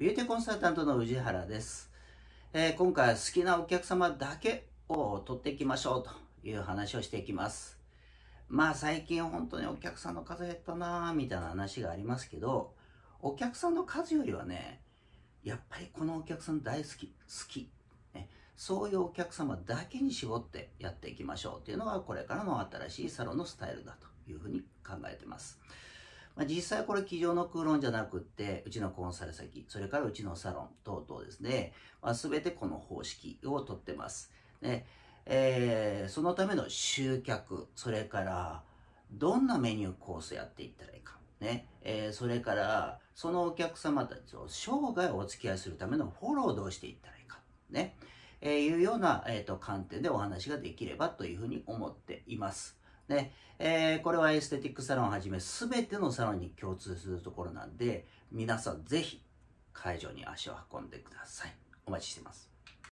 ビューティーコンサルタントの宇治原です。今回は好きなお客様だけを取っていきましょうという話をしていきます。最近本当にお客さんの数減ったなぁみたいな話がありますけど、お客さんの数よりはね、やっぱりこのお客さん大好き、ね、そういうお客様だけに絞ってやっていきましょうというのがこれからの新しいサロンのスタイルだというふうに考えてます。実際これ机上の空論じゃなくって、うちのコンサル先、それからうちのサロン等々ですね、全てこの方式をとってます。ねそのための集客、それからどんなメニューコースやっていったらいいか、ねそれからそのお客様たちを生涯お付き合いするためのフォローをどうしていったらいいか、ねいうような、観点でお話ができればというふうに思っています。これはエステティックサロンをはじめ全てのサロンに共通するところなんで、皆さんぜひ会場に足を運んでください。お待ちしています。